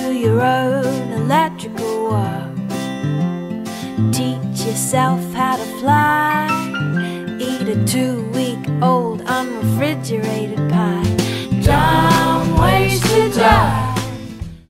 do your own electrical work. Teach yourself how to fly. Eat a 2-week-old unrefrigerated